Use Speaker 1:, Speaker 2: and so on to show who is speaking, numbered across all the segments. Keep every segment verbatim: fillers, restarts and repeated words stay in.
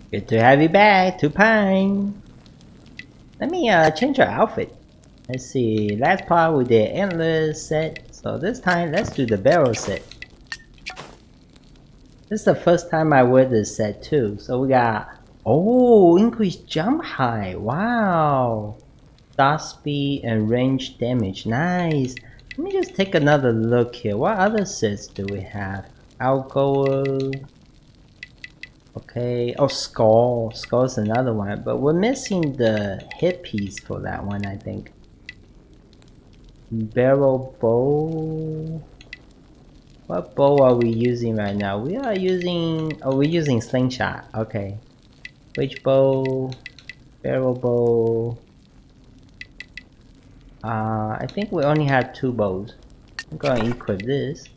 Speaker 1: Good to have you back to Pine. Let me uh, change our outfit. Let's see, last part we did endless set, so this time let's do the barrel set. This is the first time I wear this set too, so we got, oh, increased jump height, wow. Start speed and range damage, nice. Let me just take another look here, what other sets do we have? Outgoer. Okay, oh, skull, skull's another one, but we're missing the hit piece for that one, I think. Barrel bow. What bow are we using right now? We are using, oh, we're using slingshot, okay. Which bow? Barrel bow. Uh, I think we only have two bows. I'm going to equip this.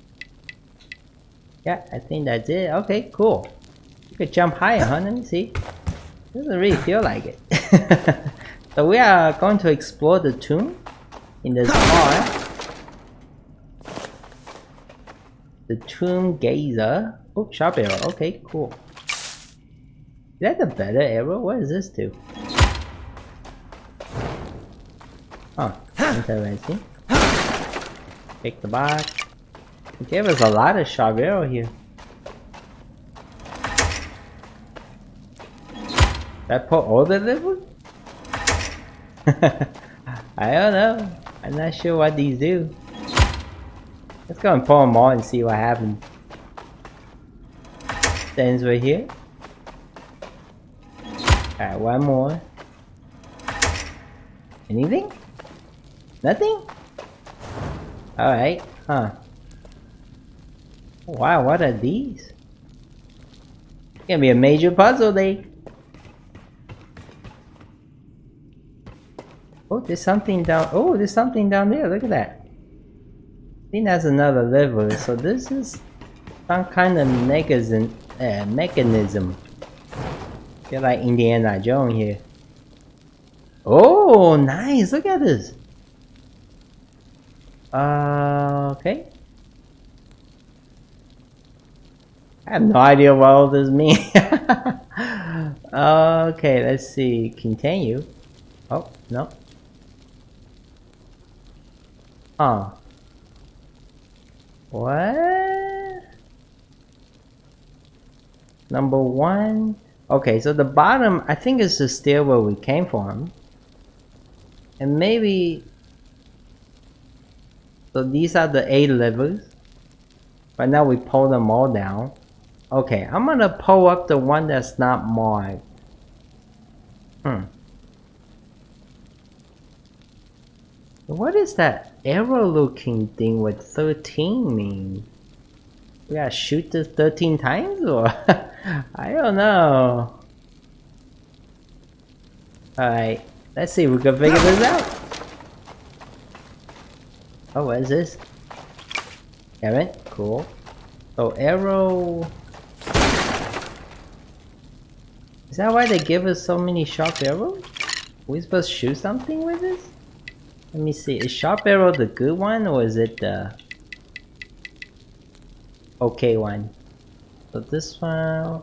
Speaker 1: Yeah, I think that's it, okay, cool. Could jump higher, huh? Let me see. Doesn't really feel like it. So we are going to explore the tomb in this part. The tomb gazer. Oh, sharp arrow. Okay, cool. Is that the better arrow? What does this do? Oh, interesting. Pick the box. It gave us a lot of sharp arrow here. Did I put all the levels? I don't know. I'm not sure what these do. Let's go and pull them all and see what happens. Stands right here. Alright, one more. Anything? Nothing? Alright, huh. Wow, what are these? It's gonna be a major puzzle day. Oh, there's something down. Oh, there's something down there. Look at that. I think that's another level. So this is some kind of mechanism. Uh, mechanism. Feel like Indiana Jones here. Oh, nice. Look at this. Uh, okay. I have no idea what all this means. Okay, let's see. Continue. Oh, no. Huh. What? Number one. Okay, so the bottom, I think is the stair where we came from. And maybe... So these are the eight levels. But now we pull them all down. Okay, I'm gonna pull up the one that's not marked. Hmm. What is that arrow looking thing with thirteen mean? We gotta shoot this thirteen times or? I don't know. Alright, let's see if we can figure this out. Oh, what is this? Damn it, cool. So arrow... Is that why they give us so many sharp arrows? Are we supposed to shoot something with this? Let me see, is sharp arrow the good one or is it the okay one? So this one...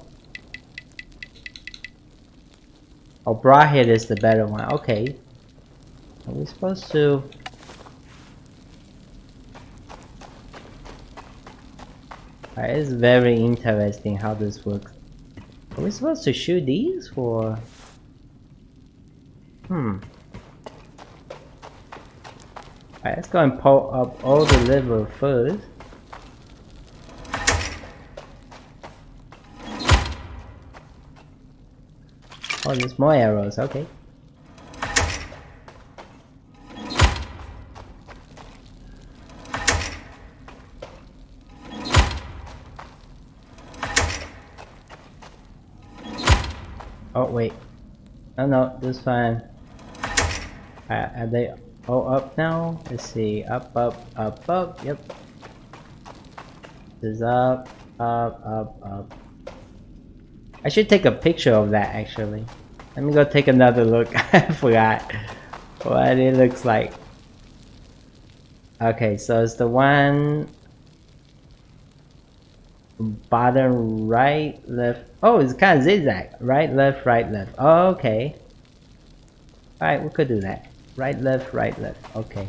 Speaker 1: Oh, broadhead is the better one, okay. Are we supposed to... Alright, it's very interesting how this works. Are we supposed to shoot these or... Hmm. Alright, let's go and pull up all the level first. Oh, there's more arrows, okay. Oh, wait. Oh no, this one. Uh, are they all up now? Let's see. Up, up, up, up. Yep. This is up, up, up, up. I should take a picture of that actually. Let me go take another look. I forgot what it looks like. Okay, so it's the one... Bottom, right, left. Oh, it's kind of zigzag. Right, left, right, left. Oh, okay. Alright, we could do that. Right, left, right, left. Okay.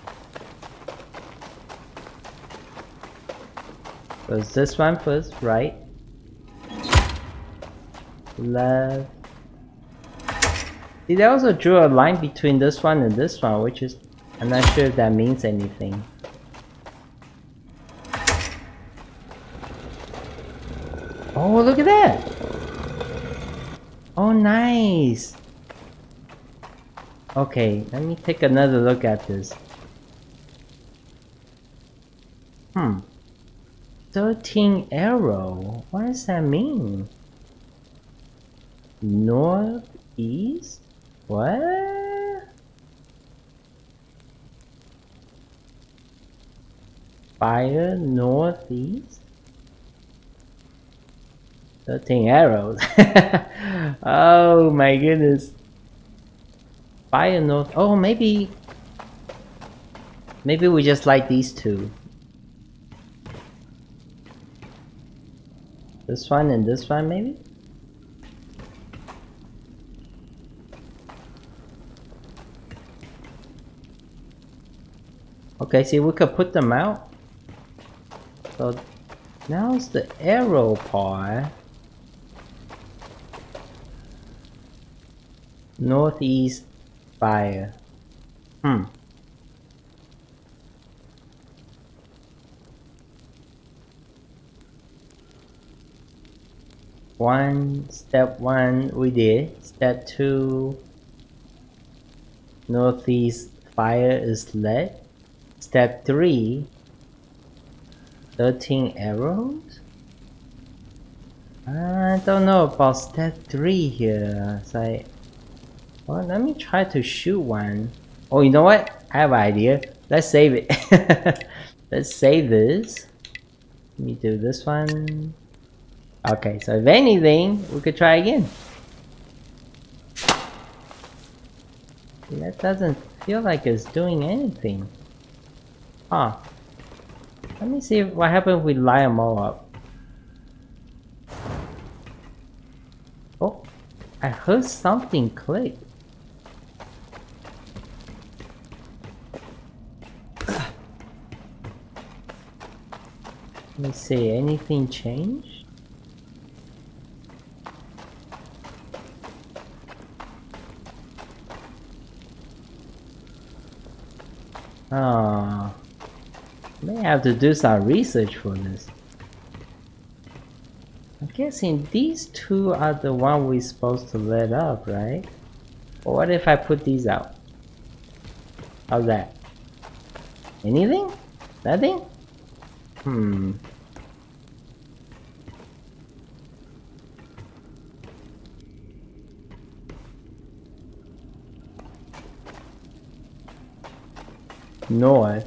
Speaker 1: So it's this one first, right, left. See, they also drew a line between this one and this one, which is, I'm not sure if that means anything. Oh, look at that! Oh, nice! Okay, let me take another look at this. Hmm. thirteen arrow. What does that mean? North, east? What? Fire, northeast? thirteen arrows. Oh my goodness. Fire north. Oh, maybe. Maybe we just like these two. This one and this one, maybe? Okay, see, we could put them out. So now's the arrow part. Northeast fire. Hmm. One, step one we did. Step two, northeast fire is lit. Step three, thirteen arrows? I don't know about step three here. It's like, well, let me try to shoot one. Oh, you know what? I have an idea. Let's save it. Let's save this. Let me do this one. Okay, so if anything, we could try again. That doesn't feel like it's doing anything. Huh. Let me see what happens if we line them all up. Oh, I heard something click. Let me see, anything changed? Oh, may have to do some research for this. I'm guessing these two are the one we're supposed to let up, right? Or what if I put these out? How's that? Anything? Nothing? Hmm. North.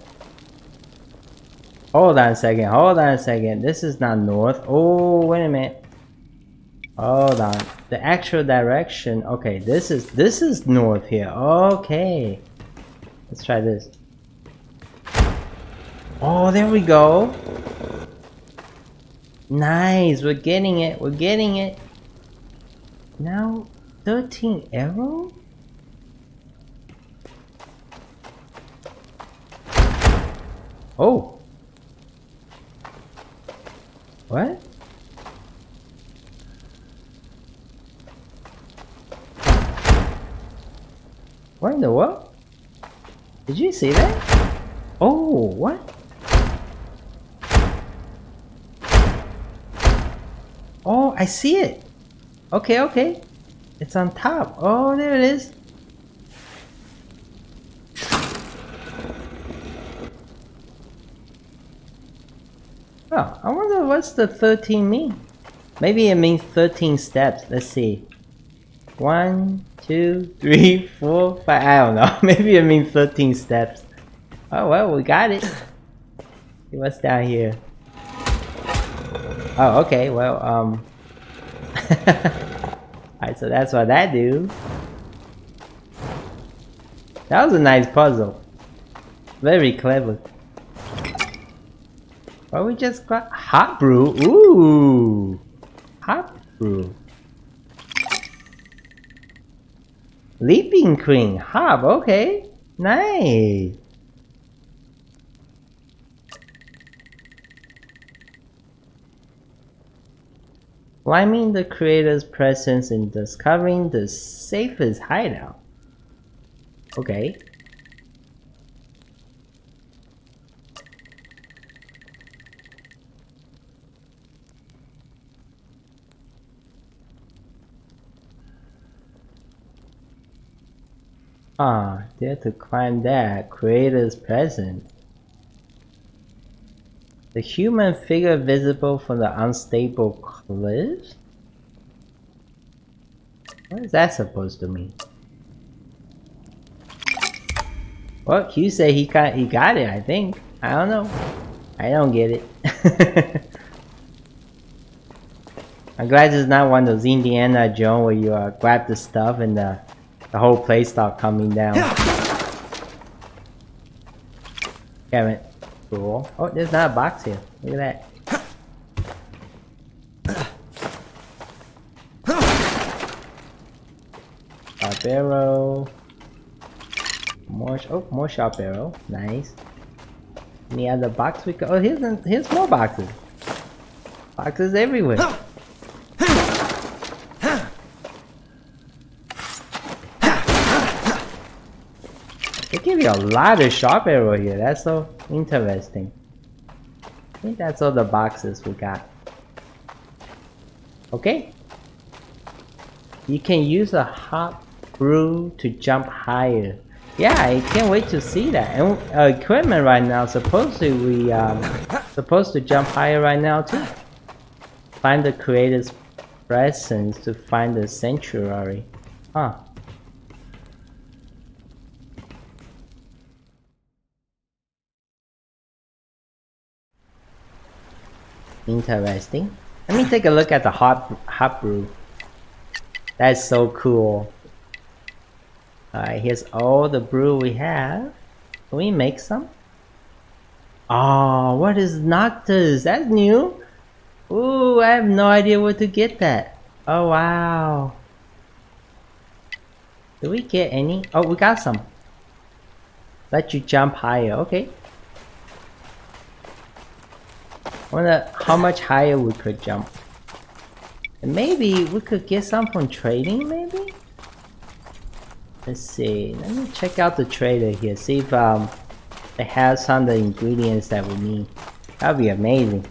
Speaker 1: Hold on a second, hold on a second. This is not north. Oh, wait a minute. Hold on. The actual direction. Okay, this is this is north here. Okay. Let's try this. Oh, there we go. Nice, we're getting it, we're getting it. Now, thirteen arrow? Oh. What? What in the world? Did you see that? Oh, what? Oh, I see it. Okay, okay. It's on top. Oh, there it is. Oh, I wonder what's the thirteen mean. Maybe it means thirteen steps. Let's see. One, two, three, four, five. I don't know. Maybe it means thirteen steps. Oh, well, we got it. See what's down here. Oh, okay. Well, um. Alright, so that's what that do. That was a nice puzzle. Very clever. Well, we just got hot brew. Ooh, hot brew. Leaping queen, hop. Okay, nice. Climbing the creator's presence and discovering the safest hideout. Okay. Ah, dare to climb that creator's presence. The human figure visible from the unstable cliffs? What is that supposed to mean? Well, Q said he got he got it, I think. I don't know. I don't get it. I'm glad it's not one of those Indiana Jones where you uh, grab the stuff and the, the whole place start coming down. Damn it. Cool. Oh, there's not a box here. Look at that. Sharp arrow. More, oh, more sharp arrow. Nice. Any other box we could? Oh, here's here's more boxes. Boxes everywhere. They give you a lot of sharp arrow here. That's so interesting. I think that's all the boxes we got. Okay. You can use a hot brew to jump higher. Yeah, I can't wait to see that. And uh, equipment right now supposed to we um supposed to jump higher right now too. Find the creator's presence to find the sanctuary. Huh. Interesting. Let me take a look at the hot hot brew. That's so cool. Alright, here's all the brew we have. Can we make some? Oh, what is Noctis? That's new. Ooh, I have no idea where to get that. Oh wow. Did we get any? Oh, we got some. Let you jump higher. Okay. Wonder how much higher we could jump. And maybe we could get some from trading, maybe? Let's see. Let me check out the trader here. See if um they have some of the ingredients that we need. That'd be amazing.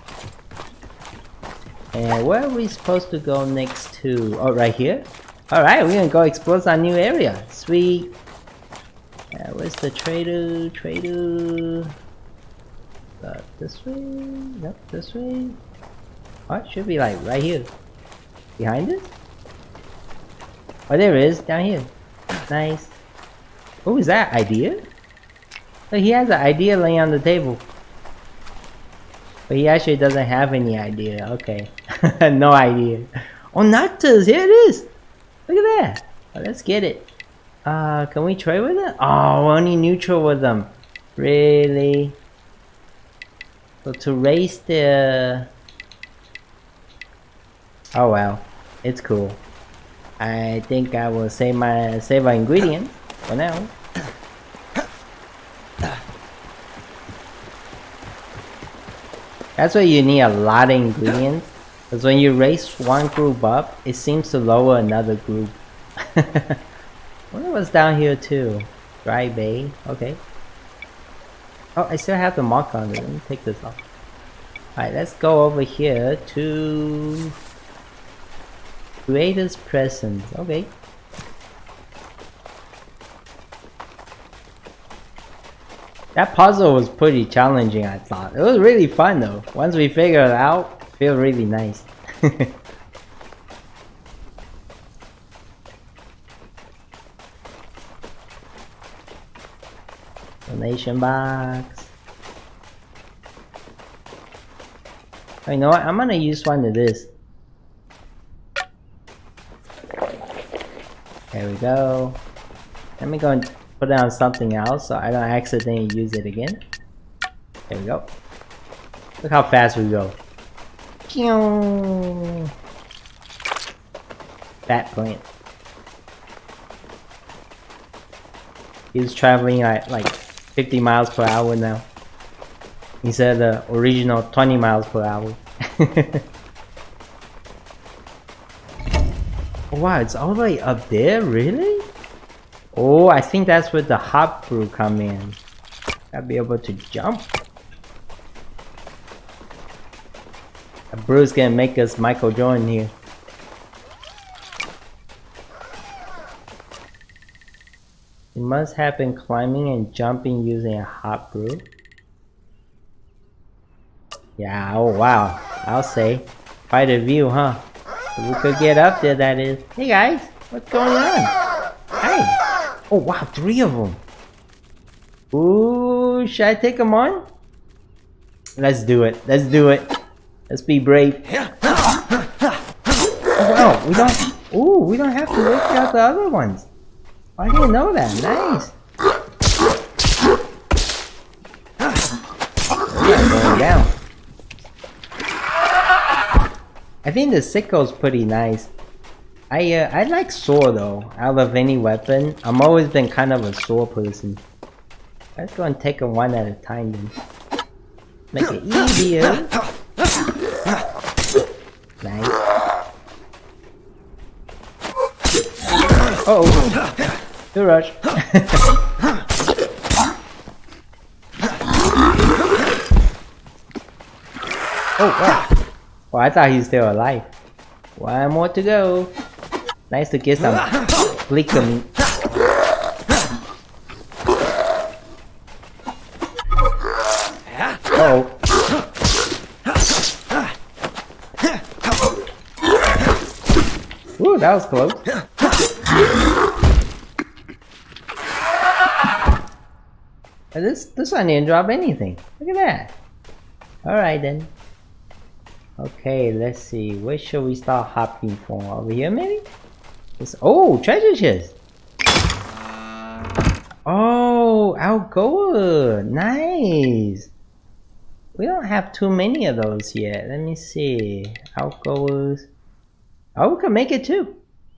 Speaker 1: And where are we supposed to go next to? Oh, right here? Alright, we're gonna go explore some new area. Sweet. Uh, where's the trader? Trader. Uh, this way? Nope, this way. Oh, it should be like right here. Behind it? Oh, there it is, down here. Nice. Oh, is that idea? Oh, he has an idea laying on the table. But he actually doesn't have any idea. Okay. No idea. Oh, Noctis! Here it is! Look at that! Oh, let's get it. Uh, can we trade with it? Oh, we're only neutral with them. Really? So to raise the... Oh well, it's cool. I think I will save my save our ingredients for now. That's why you need a lot of ingredients, because when you raise one group up, it seems to lower another group. Wonder what's down here too. Dry bay. Okay. Oh, I still have the mark on it. Let me take this off. Alright, let's go over here to Creator's Presence. Okay. That puzzle was pretty challenging, I thought. It was really fun though. Once we figured it out, it feels really nice. Donation box. Oh, you know what? I'm gonna use one of this. There we go. Let me go and put it on something else so I don't accidentally use it again. There we go. Look how fast we go. Fat plant. He's traveling at like fifty miles per hour now. Instead of the original twenty miles per hour. Oh, wow, it's all the way up there? Really? Oh, I think that's where the hot brew come in. Gotta be able to jump. The brew's gonna make us Michael Jordan here. It must have been climbing and jumping using a hot brew. Yeah, oh wow, I'll say. Quite a view, huh? If we could get up there, that is. Hey guys, what's going on? Hey! Oh wow, three of them. Ooh, should I take them on? Let's do it, let's do it. Let's be brave. Oh wow, we don't... Ooh, we don't have to wait out the other ones. I didn't know that, nice. Yeah, going down. I think the sickle's pretty nice. I uh, I like sword though. Out of any weapon, I'm always been kind of a sword person. Let's go and take them one at a time then. Make it easier. Nice. Uh oh, good rush. Oh wow. Well, I thought he was still alive. One more to go. Nice to get some flicker meat. Uh oh. Ooh, that was close. This this one didn't drop anything. Look at that. All right then. Okay, let's see. Where should we start hopping from? Over here, maybe? It's, oh, treasure chest! Oh, Algoa! Nice! We don't have too many of those yet. Let me see. Algoas. Oh, we can make it too.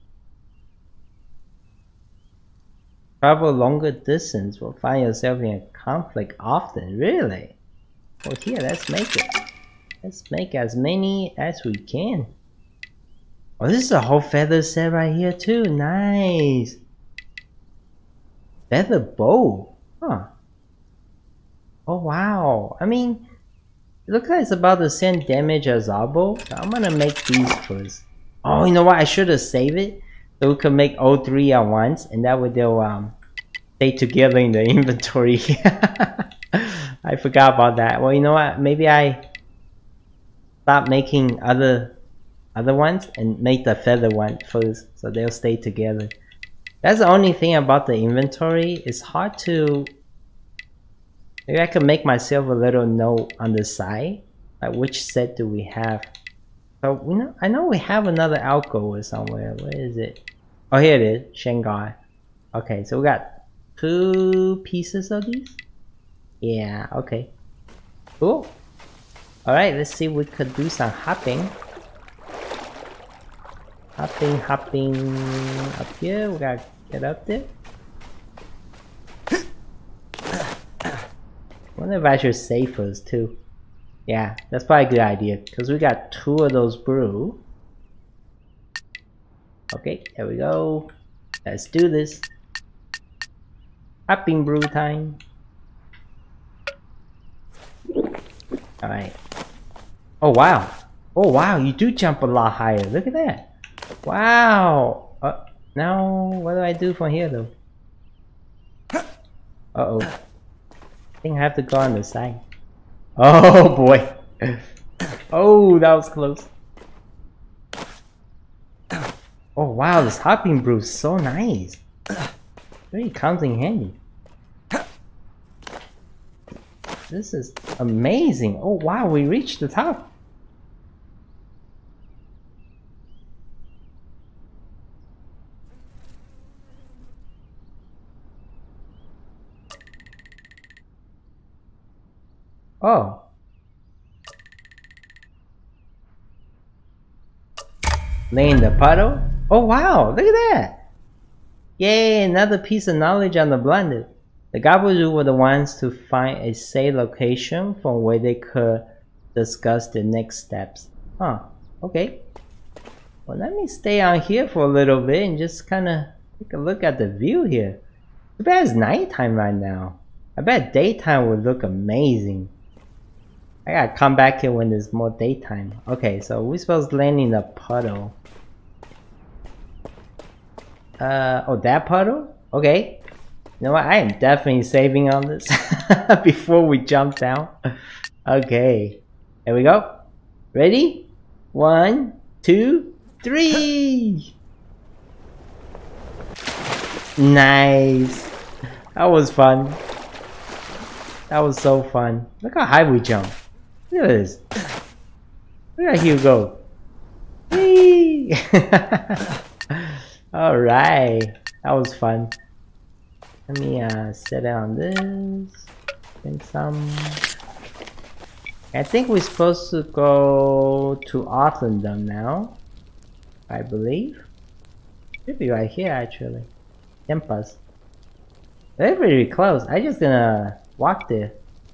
Speaker 1: Travel longer distance will find yourself in a conflict often. Really? Well, here, let's make it. Let's make as many as we can. Oh, this is a whole feather set right here too. Nice. Feather bow. Huh. Oh wow. I mean, it looks like it's about the same damage as our bow. So I'm gonna make these first. Oh, you know what? I should have saved it. So we can make all three at once. And that way they'll um, stay together in the inventory. I forgot about that. Well, you know what? Maybe I... stop making other other ones and make the feather one first so they'll stay together. That's the only thing about the inventory. It's hard to... Maybe I could make myself a little note on the side, like which set do we have. So we know, I know we have another Algoa somewhere. Where is it? Oh, here it is. Shanghai. Okay, so we got two pieces of these. Yeah, okay, cool. Alright, let's see if we could do some hopping. Hopping, hopping up here. We gotta get up there. Wonder if I should save first too. Yeah, that's probably a good idea because we got two of those brew. Okay, there we go. Let's do this. Hopping brew time. Alright. Oh wow. Oh wow, you do jump a lot higher. Look at that. Wow. Uh, now, what do I do from here though? Uh-oh. I think I have to go on the side. Oh boy. Oh, that was close. Oh wow, this hopping brew is so nice. Really comes in handy. This is amazing. Oh wow, we reached the top. Oh. Lay in the puddle? Oh wow, look at that! Yay, another piece of knowledge on the blender. The Gabuzu were the ones to find a safe location from where they could discuss the next steps. Huh, okay. Well, let me stay on here for a little bit and just kind of take a look at the view here. Too bad it's nighttime right now. I bet daytime would look amazing. I gotta come back here when there's more daytime. Okay, so we're supposed to land in a puddle. Uh, oh, that puddle? Okay. You know what? I am definitely saving on this before we jump down. Okay. Here we go. Ready? One, two, three! Nice! That was fun. That was so fun. Look how high we jump. Look at this. Look at Hugo. Whee! Alright. That was fun. Let me uh, set it on this. And some. I think we're supposed to go to Auckland now. I believe. Should be right here actually. Tempest. They're pretty close. I just gonna walk there.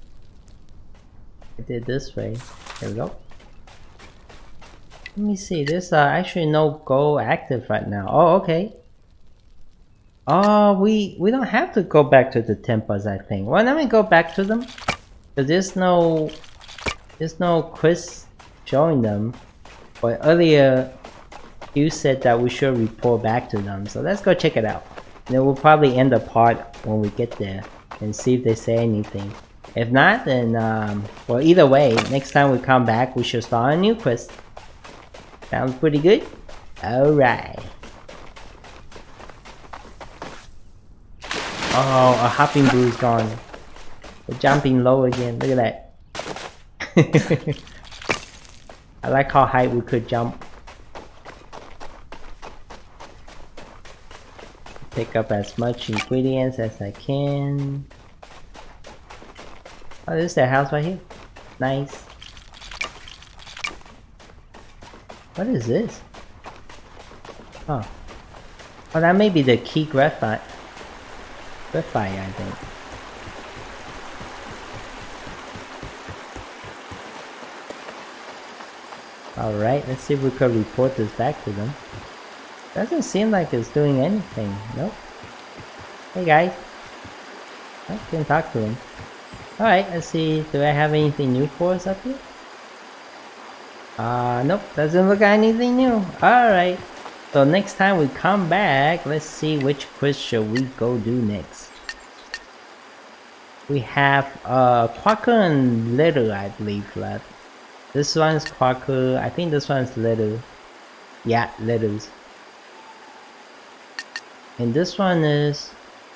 Speaker 1: I did this way. There we go. Let me see. There's uh, actually no goal active right now. Oh, okay. Oh, we we don't have to go back to the temples, I think. Well, let me go back to them. Cause there's no there's no quiz showing them. But earlier you said that we should report back to them. So let's go check it out. And then we'll probably end the part when we get there and see if they say anything. If not, then um, well, either way, next time we come back, we should start a new quest. Sounds pretty good. All right. Oh, a hopping boo's gone. We're jumping low again. Look at that. I like how high we could jump. Pick up as much ingredients as I can. Oh, this is the house right here. Nice. What is this? Oh. Oh, that may be the key graphite. Graphite, I think. Alright, let's see if we could report this back to them. Doesn't seem like it's doing anything. Nope. Hey guys. I can talk to him. Alright, let's see. Do I have anything new for us up here? Uh, nope. Doesn't look like anything new. Alright. So next time we come back, let's see which quiz should we go do next. We have uh, Quacker and Little, I believe, left. This one's Quacker. I think this one's Little. Yeah, Littles. And this one is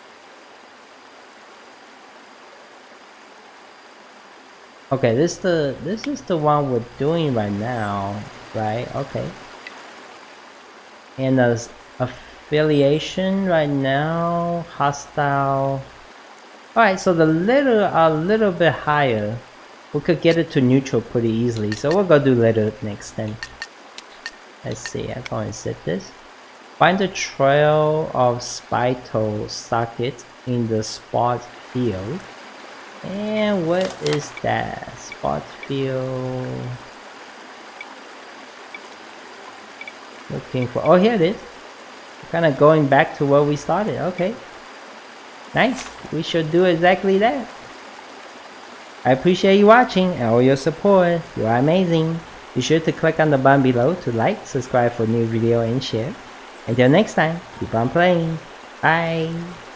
Speaker 1: okay. This the this is the one we're doing right now, right? Okay. And as affiliation right now, hostile. All right, so the little are a little bit higher. We could get it to neutral pretty easily, so we'll go do little next then. Let's see. I'm going to set this. Find the trail of spital sockets in the spot field. And what is that? Spot field. Looking for. Oh, here it is. Kind of going back to where we started. Okay. Nice. We should do exactly that. I appreciate you watching and all your support. You are amazing. Be sure to click on the button below to like, subscribe for new video and share. Until next time, keep on playing. Bye.